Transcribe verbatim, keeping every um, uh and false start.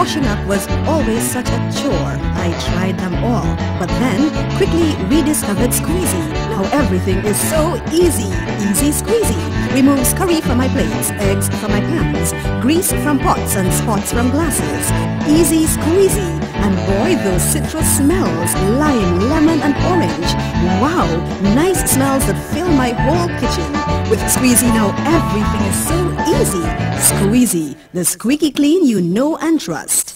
Washing up was always such a chore. I tried them all, but then quickly rediscovered Sqezy. Now everything is so easy. Easy Sqezy. Removes curry from my plates, eggs from my pans, grease from pots and spots from glasses. Easy Sqezy. And boy, those citrus smells, lime, lemon and orange. Wow, nice smells that fill my whole kitchen. With Sqezy now, everything is so easy. Sqezy, the squeaky clean you know and trust.